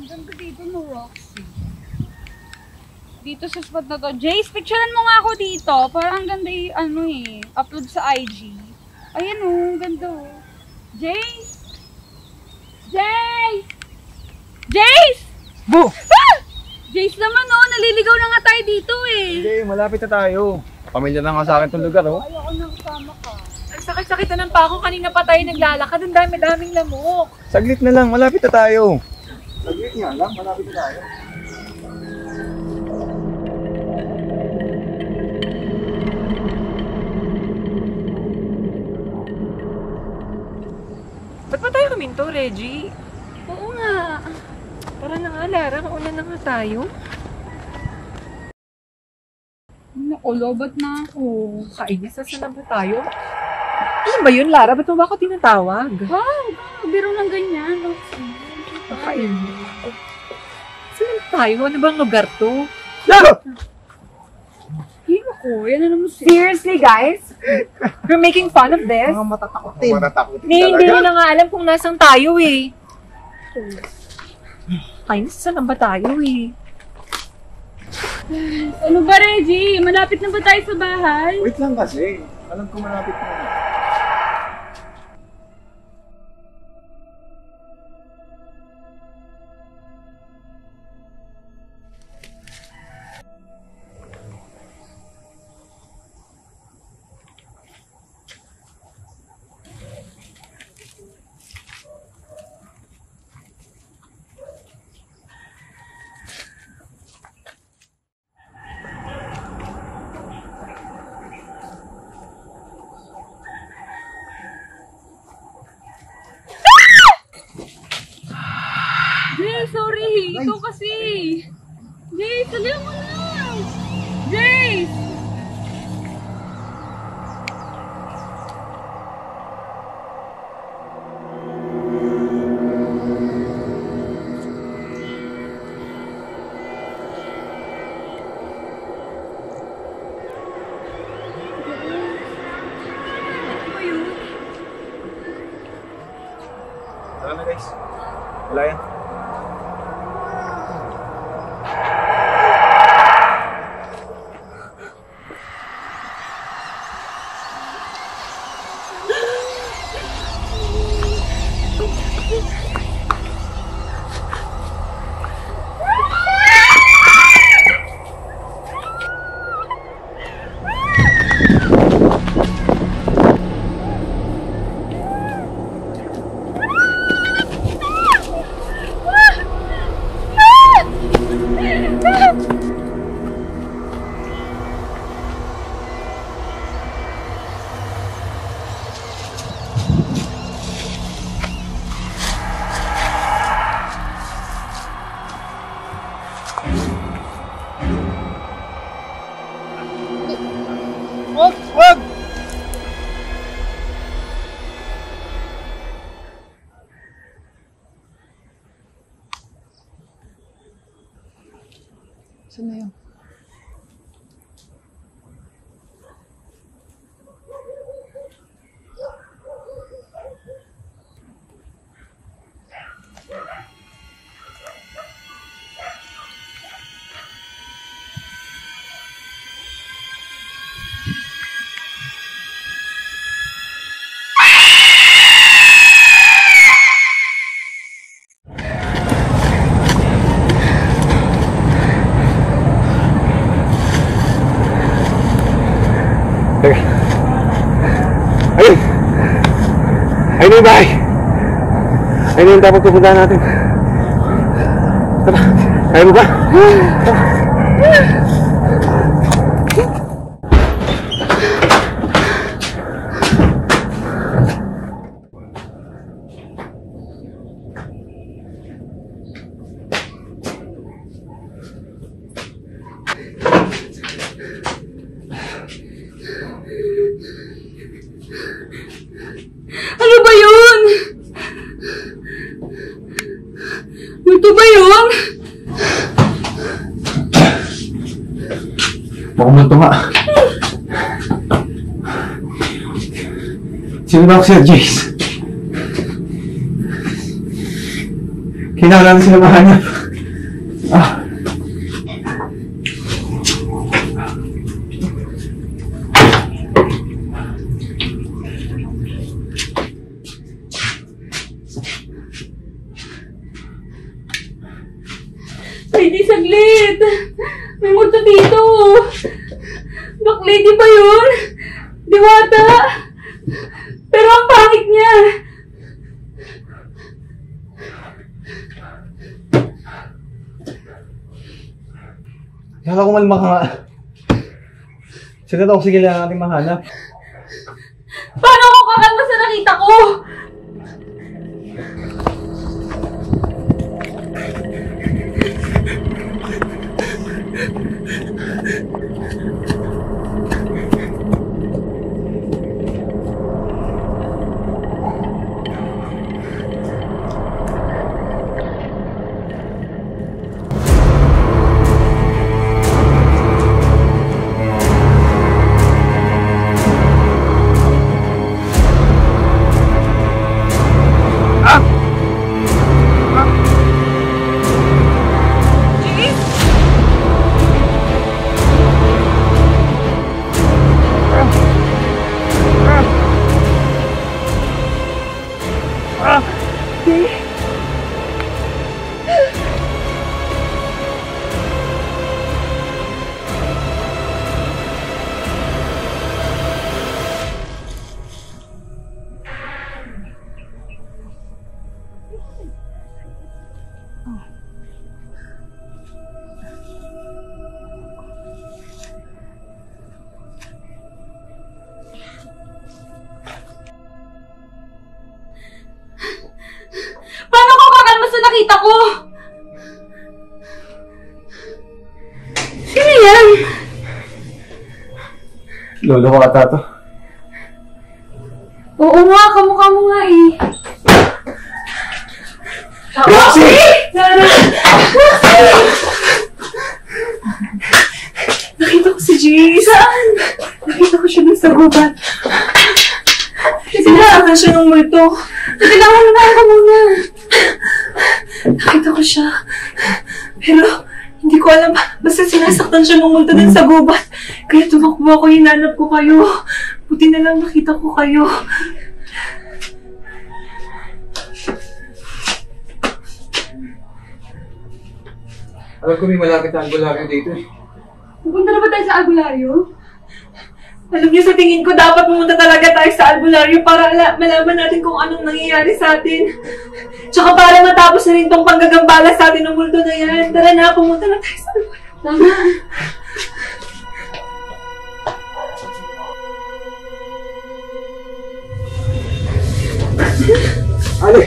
Ganda dito no, Roxy. Dito sa spot na to. Jace, picturean mo nga ako dito. Parang ganda yung ano eh. Upload sa IG. Ayan oh, ganda oh. Jace! Jace! Jace! Bu! Ah! Jace naman oh, naliligaw na nga tayo dito eh. Hindi, malapit na tayo. Pamilya na nga sa akin itong lugar, oh. Ayoko nang kasama ka. Ang sakit-sakit na ng pako. Kanina pa tayo naglalakad. Ang dami-daming lamok. Saglit na lang, malapit na tayo. Saglit nga lang, malapit na tayo. Ba't ba tayo kuminto, Reggie? Oo nga. Tara na nga, Lara. Kauna na nga tayo. Nakulobat na ako. Kainis na saan ba tayo? Ano ba yun, Lara? Ba't mo ba ako tinatawag? Wow, biro ng ganyan. Roxy. Kainis. Saan tayo? Ano bang lugar to? Hino ko, yan na naman siya. Seriously, guys? You're making fun of this? Mga matatakotin. Mga matatakotin Hindi mo na nga alam kung nasan tayo eh. Kainis, saan ba tayo eh? Ano ba, Reggie? Malapit na ba tayo sa bahay? Wait lang kasi. Alam ko malapit na. Jay, sorry. Ikaw kasi. Jay, salihan mo na. Jay! Tara na guys. Wala yan. Wag! Saan na yun? Teka. Ayun! Ayun yung bahay! Ayun yung dapat pupuntahan natin. Tara! Kaya mo ba? Tara! Ano ba yun? Ito ba yun? Mukhang multo nga. Sino ba ako sa'yo, Jace? Kailangan namin sila mahanap. Ah. Lady, saglit! May multo dito! Black Lady ba yun? Diwata! Pero ang pangit niya! Kala ko malma ka nga. Sige daw, sige lang natin mahanap. Paano ako kakalma sa nakita ko? Paano ako kakalma sa nakita ko? Sino yan? Lolo ko ata to. Oo nga, kamukha mo nga eh. Roxy! Nakita ko si Jay. Saan? Nakita ko siya dun sa gubat. Sinasaktan siya ng multo. Kailangan mo na ako muna. Nakita ko siya. Pero, hindi ko alam. Basta sinasaktan siya ng multo dun sa gubat. Kaya tumakbo ako, hinanap ko kayo. Buti na lang nakita ko kayo. Alam ko may malapit na albularyo dito eh. Pupunta na ba tayo sa albularyo? Alam niyo, sa tingin ko, dapat pumunta talaga tayo sa albularyo para malaman natin kung anong nangyayari sa atin. Tsaka para matapos na rin tong panggagambala sa atin ng multo na yan. Tara na, pumunta na tayo sa albularyo. Tama. Ale!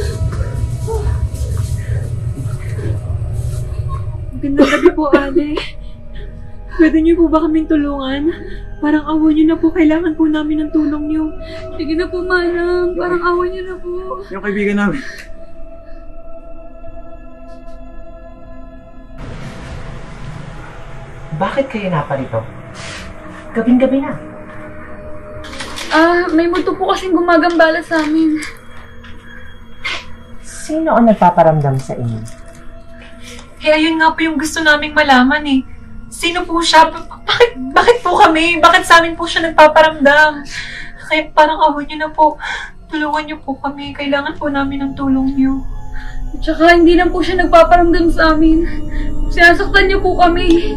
Magandang gabi po, Ale. Pwede niyo po ba kaming tulungan? Parang awa niyo na po. Kailangan po namin ng tulong niyo. Sige na po, Manang. Parang awan niyo na po. Yung kaibigan namin. Bakit kayo naparito? Gabing-gabi na. May multo po kasing gumagambala sa amin. Sino ang nagpaparamdam sa inyo? Ayun nga po yung gusto naming malaman eh. Sino po siya? Bakit po kami? Bakit sa amin po siya nagpaparamdam? Kaya parang awa niyo na po. Tulungan niyo po kami. Kailangan po namin ng tulong niyo. At saka hindi lang po siya nagpaparamdam sa amin. Sinasaktan niyo po kami.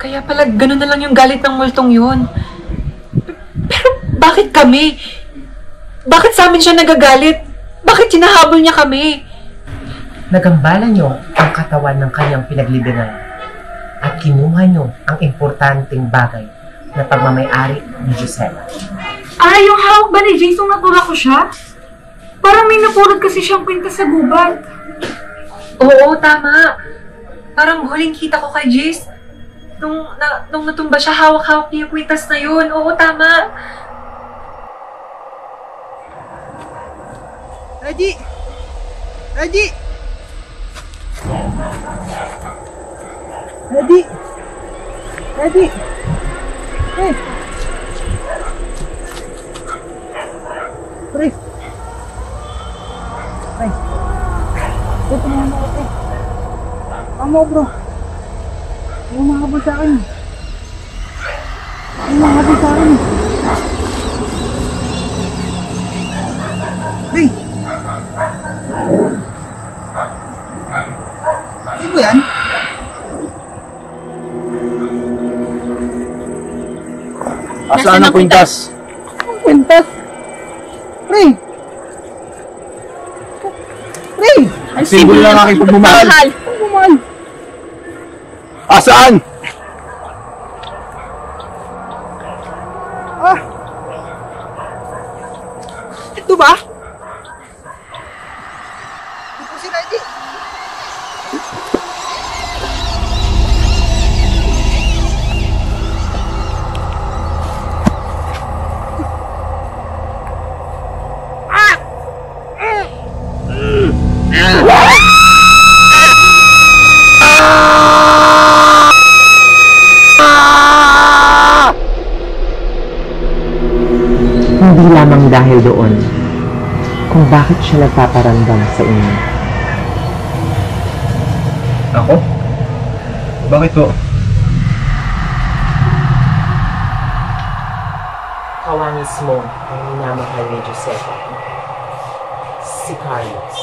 Kaya pala ganun na lang yung galit ng multong yun. Pero bakit kami? Bakit sa amin siya nagagalit? Bakit hinahabol niya kami? Nagambala niyo ang katawan ng kanyang pinaglibingan at kinuha niyo ang importanteng bagay na pagmamayari ni Gisela. Yung hawak ba ni Jace nung natulak ko siya? Parang may napulot kasi siyang kwintas sa gubat. Oo, tama. Parang huling kita ko kay Jace. Nung natumba siya, hawak-hawak niya yung kwintas na yun. Oo, tama. Reggie! Reggie! Reggie! Reggie! Hey! Pre! Ay! Ito, tumama ako, pre. Tama ko, bro. Yung mahabol sa akin. Yung mahabol sa akin. Hey! Ano ba yan? Asaan ang kwintas? Ang kwintas? Pre! Pre! Ang simbolo ng aking pagmamahal. Pagmamahal! Asaan? Ito ba? Ito si Reggie. Hindi lamang dahil doon kung bakit siya nagpaparamdam sa inyo. Ako? Bakit po? Kawa mismo ang minamahal ni Giuseppe. Si Carlos.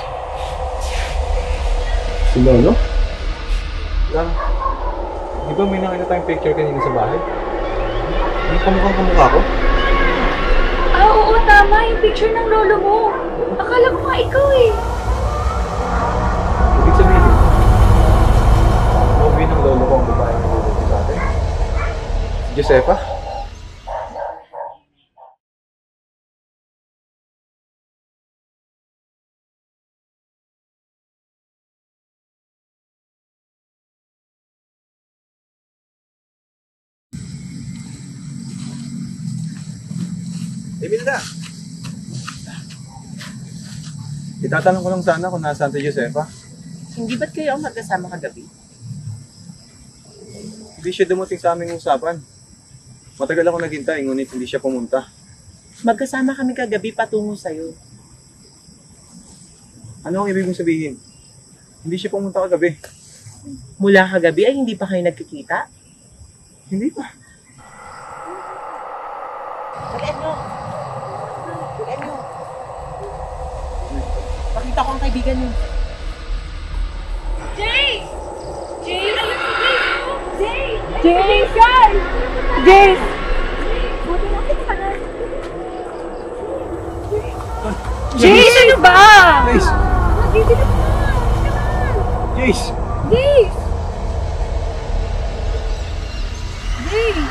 Si Lolo? Lang. Di ba may nakita tayong picture kanina sa bahay? Hindi kamukhang-kamukha ko? Oo, tama. Yung picture ng lolo mo. Akala ko nga ikaw eh. Ibig sabihin, movie ng lolo ko ang babae ng lolo ko sa atin. Si Josefa? Imelda! Itatanong ko lang sana kung nasaan si Josefa. Hindi ba't kayo ang magkasama kagabi? Hindi siya dumating sa aming usapan. Matagal ako naghintay, ngunit hindi siya pumunta. Magkasama kami kagabi patungo sa'yo. Ano ang ibig mong sabihin? Hindi siya pumunta kagabi. Mula kagabi ay hindi pa kayo nagkikita? Hindi pa. Tulian nyo! Tulian nyo! Pakita ko ang kaibigan nyo. Jace! Jace! Ayun si Jace! Jace! Jace! Guys! Jace! Buti natin ka na. Jace! Ano ba? Jace! Nagigilip na! Jace! Jace! Jace!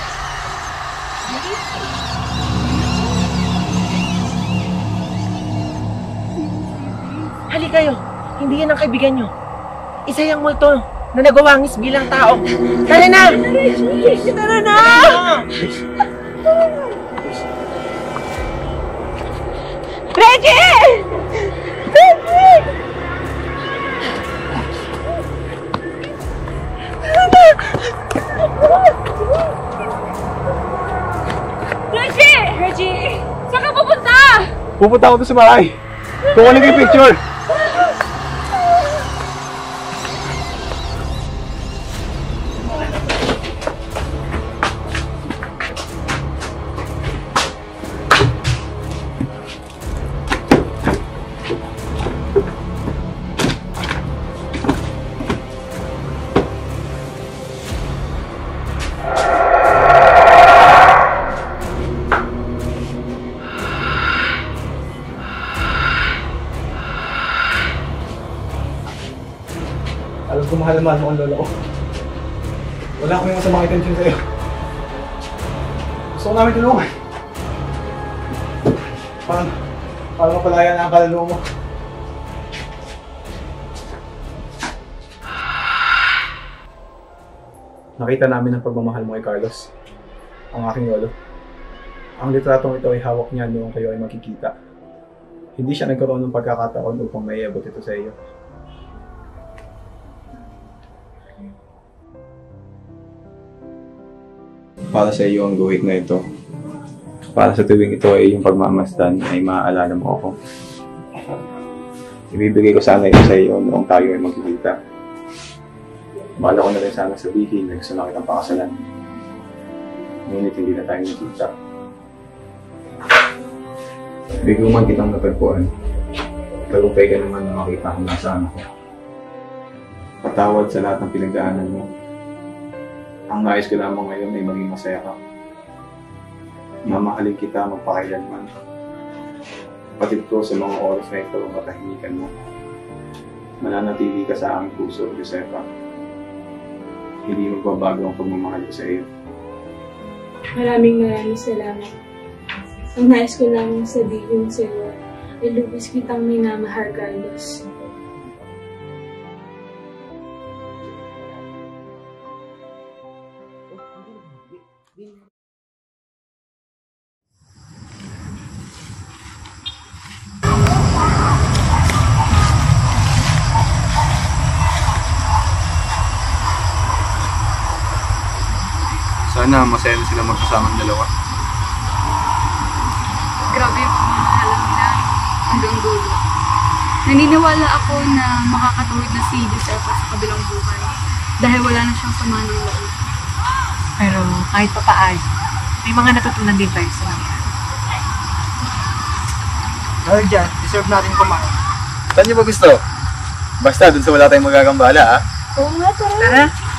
Hali kayo! Hindi yan ang kaibigan nyo. Isa yung multo na nagawangis bilang tao. Tara na! Tara na! Reggie! Reggie! Reggie! Reggie! Saan ka pupunta? Pupunta ako doon sa bahay. Kukunin ko yung picture. Alam ko mahal na mahal mo ang lola ko. Wala kaming masamang intention sa'yo. Gusto ko namin tulungan. Paano mapalaya na ang kaluluwa mo? Nakita namin ang pagmamahal mo kay Carlos, ang aking lolo. Ang litratong ito ay hawak niya noong kayo ay magkikita. Hindi siya nagkaroon ng pagkakataon upang maiabot ito sa iyo. Para sa iyo ang guhit na ito. Para sa tuwing ito ay iyong pagmamasdan ay maaalala mo ako. Ibibigay ko sana ito sa iyo noong tayo ay magkikita. Bala ko na rin sana sabihin na gusto na kitang pakasalan. Ngunit hindi na tayo nakita. Bigo man kitang natagpuan. Tagumpay ka naman na makita kung nasaan ako. Patawad sa lahat ng pinagdaanan mo. Ang nais ko lamang ngayon ay maging masaya ka. Mamahalin kita magpakailanman. Patid ko sa mga oras na ito ang katahimikan mo. Mananatili ka sa aking puso, Josefa. Hindi magbabago ang pagmamahal ko sa iyo. Maraming salamat. Ang nais ko lang sabihin sa iyo ay lubos kitang minamahal, Carlos. Sana masaya na sila magkasamang dalawa. Grabe yung pamamahalan nila hanggang dulo. Naniniwala ako na makakatuwid na si Josefa sa kabilang buhay dahil wala na siyang sama ng loob. Pero kahit pa paano, may mga natutunan din tayo sa nangyari. Dahil dyan, deserve natin kumain. Saan niyo ba gusto? Basta dun sa wala tayong magagambala, ha? Oo nga, tara. Tara!